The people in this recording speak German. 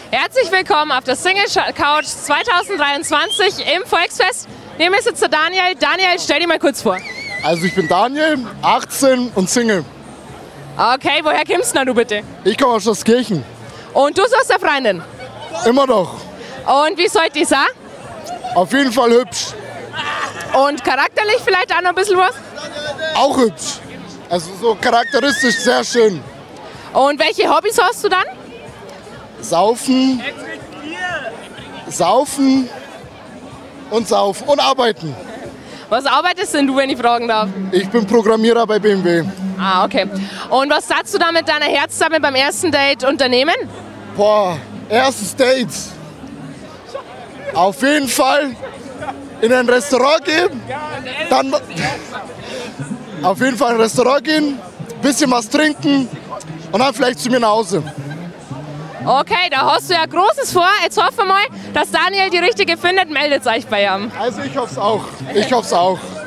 Herzlich willkommen auf der Single Couch 2023 im Volksfest. Neben mir sitzt der Daniel. Daniel, stell dich mal kurz vor. Also ich bin Daniel, 18 und Single. Okay, woher kommst du bitte? Ich komme aus Schloßkirchen. Und du suchst eine Freundin? Immer noch. Und wie soll die sein? Auf jeden Fall hübsch. Und charakterlich vielleicht auch noch ein bisschen was? Auch hübsch. Also so charakteristisch sehr schön. Und welche Hobbys hast du dann? Saufen. Saufen. Und saufen. Und arbeiten. Was arbeitest denn du, wenn ich fragen darf? Ich bin Programmierer bei BMW. Ah, okay. Und was sagst du da mit deiner Herzdame beim ersten Date unternehmen? Boah, erstes Date. Auf jeden Fall in ein Restaurant gehen. Dann auf jeden Fall in ein Restaurant gehen, bisschen was trinken und dann vielleicht zu mir nach Hause. Okay, da hast du ja Großes vor. Jetzt hoffen wir mal, dass Daniel die richtige findet. Meldet euch bei ihm. Also ich hoffe es auch. Ich hoffe es auch.